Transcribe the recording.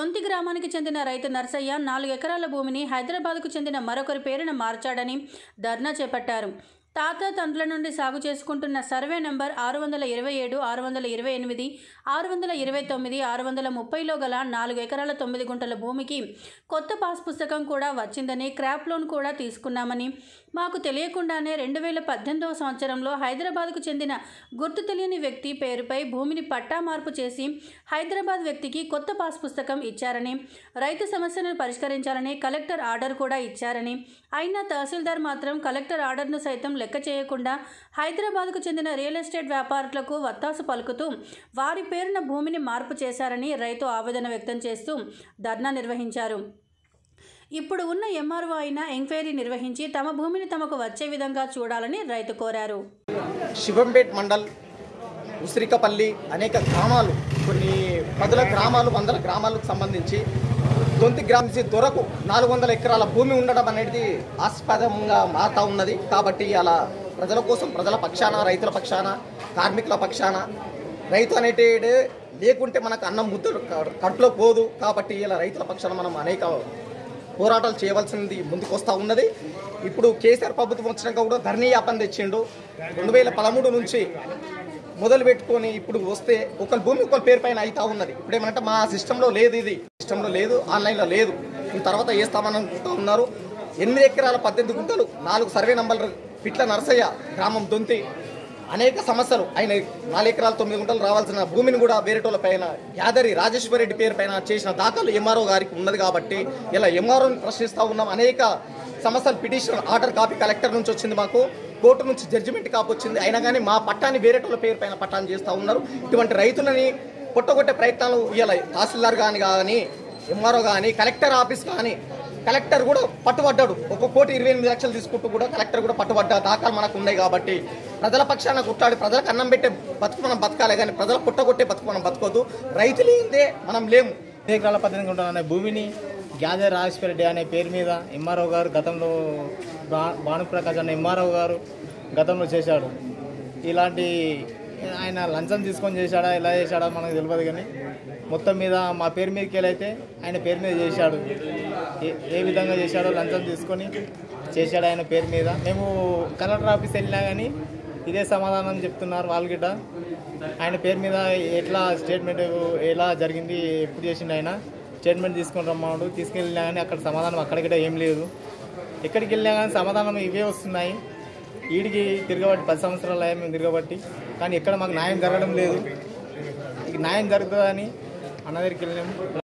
దొంతి గ్రామానికి చెందిన రైతు నర్సయ్య 4 ఎకరాల భూమిని హైదరాబాద్కు చెందిన మరొకరి పేరున మార్చాడని ధర్నా చేపట్టారు. తాత తండ్రుల నుండి సాగు చేసుకుంటున్న సర్వే నంబర్ 627, 628, 629, 630లో గల 4 ఎకరాల 9 గుంటల భూమికి కొత్త పాస్ పుస్తకం కూడా వచ్చిందని, క్రాప్ లోన్ కూడా తీసుకున్నామని, మాకు తెలియకుండానే 2018వ సంవత్సరంలో హైదరాబాద్కు చెందిన గుర్తు తెలియని వ్యక్తి పేరుపై భూమిని పట్టా మార్పు చేసి హైదరాబాద్ వ్యక్తికి కొత్త పాస్ పుస్తకం ఇచ్చారని, రైతు సమస్యను పరిష్కరించాలని కలెక్టర్ ఆర్డర్ కూడా ఇచ్చారని, అయినా తహసీల్దార్ మాత్రం కలెక్టర్ ఆర్డర్ను సైతం లెక్క చేయకుండా హైదరాబాద్కు చెందిన రియల్ ఎస్టేట్ వ్యాపారులకు వత్తాసు పలుకుతూ వారి పేరున భూమిని మార్పు చేశారని రైతు ఆవేదన వ్యక్తం చేస్తూ ధర్నా నిర్వహించారు. ఇప్పుడు ఉన్న ఎంఆర్ఓ అయినా ఎంక్వైరీ నిర్వహించి తమ భూమిని తమకు వచ్చే విధంగా చూడాలని రైతు కోరారు. శివంపేట్ మండల్, ఉసిరికపల్లి అనేక గ్రామాలు, కొన్ని పదుల గ్రామాలు, వందల గ్రామాలకు సంబంధించి దొంతి గ్రామం నుంచి దొరకు 400 ఎకరాల భూమి ఉండడం అనేది ఆస్పదంగా మారుతూ ఉన్నది. కాబట్టి అలా ప్రజల కోసం, ప్రజల పక్షాన, రైతుల పక్షాన, కార్మికుల పక్షాన, రైతు అనేటిది లేకుంటే మనకు అన్నం ముద్ద కడుపులో పోదు. కాబట్టి ఇలా రైతుల పక్షాన మనం అనేక పోరాటాలు చేయవలసింది ముందుకు వస్తూ ఉన్నది. ఇప్పుడు కేసీఆర్ ప్రభుత్వం వచ్చినాక కూడా ధరణి యాపన తెచ్చిండు. 2013 నుంచి మొదలు పెట్టుకొని ఇప్పుడు వస్తే ఒకరి భూమి ఒకరి పేరు పైన అవుతా ఉన్నది. ఇప్పుడు ఏమంటే మా సిస్టంలో లేదు, ఇది సిస్టంలో లేదు, ఆన్లైన్లో లేదు, తర్వాత వేస్తామని అనుకుంటూ ఉన్నారు. 8 ఎకరాల 18 గుంటలు 4 సర్వే నంబర్లు పిట్ల నరసయ్య గ్రామం దొంతి అనేక సమస్యలు. ఆయన 4 ఎకరాల 9 గుంటలు రావాల్సిన భూమిని కూడా వేరేటోళ్ళ పైన యాదరి రాజేశ్వర రెడ్డి పేరు పైన చేసిన దాఖలు ఎంఆర్ఓ గారికి ఉన్నది. కాబట్టి ఇలా ఎంఆర్ఓని ప్రశ్నిస్తూ ఉన్నాం. అనేక సమస్యలు, పిటిషన్ ఆర్డర్ కాపీ కలెక్టర్ నుంచి వచ్చింది, మాకు కోర్టు నుంచి జడ్జిమెంట్ కాపీ వచ్చింది. అయినా కానీ మా పట్టాన్ని వేరేటోళ్ళ పేరు పైన పట్టాన్ని చేస్తూ ఉన్నారు. ఇటువంటి రైతులని పొట్టగొట్టే ప్రయత్నాలు ఇవాళ తహసీల్దార్ కానీ, ఎంఆర్ఓ కానీ, కలెక్టర్ ఆఫీస్ కానీ, కలెక్టర్ కూడా పట్టుబడ్డాడు. 1,28,00,000 తీసుకుంటూ కూడా కలెక్టర్ కూడా పట్టుబడ్డ దాఖలు మనకు ఉన్నాయి. కాబట్టి ప్రజల పక్షాన కొట్లాడి ప్రజలకు అన్నం పెట్టే బతుకు మనం బతకాలి, కానీ ప్రజల పుట్టగొట్టే బతుకు మనం బతకొద్దు. రైతులు ఏందే మనం లేము. 8 ఎకరాల 18 గుంటలు అనే భూమిని గ్యాదర్ రాజేశ్వర రెడ్డి అనే పేరు మీద ఎంఆర్ఓ గారు గతంలో, భానుప్రకాష్ అనే ఎంఆర్ఓ గారు గతంలో చేశాడు. ఇలాంటి ఆయన లంచం తీసుకొని చేశాడా, ఎలా చేశాడా మనకు తెలియదు. కానీ మొత్తం మీద మా పేరు మీదకి వెళ్ళైతే ఆయన పేరు మీద చేశాడు. ఏ విధంగా చేశాడో లంచం తీసుకొని చేశాడు ఆయన పేరు మీద. మేము కలెక్టర్ ఆఫీస్ వెళ్ళినా కానీ ఇదే సమాధానం చెప్తున్నారు వాళ్ళు గిట్ట. ఆయన పేరు మీద ఎట్లా స్టేట్మెంట్ ఎలా జరిగింది, ఎప్పుడు చేసిండు, ఆయన స్టేట్మెంట్ తీసుకొని రమ్మన్నాడు. తీసుకెళ్ళినా కానీ అక్కడ సమాధానం అక్కడికి ఏం లేదు. ఎక్కడికి వెళ్ళినా కానీ సమాధానం ఇవే వస్తున్నాయి. వీడికి తిరగబట్టి 10 సంవత్సరాలు అయ్యా మేము తిరగబట్టి, కానీ ఎక్కడ మాకు న్యాయం జరగడం లేదు. న్యాయం జరుగుతుందని అన్న దగ్గరికి వెళ్ళినాము.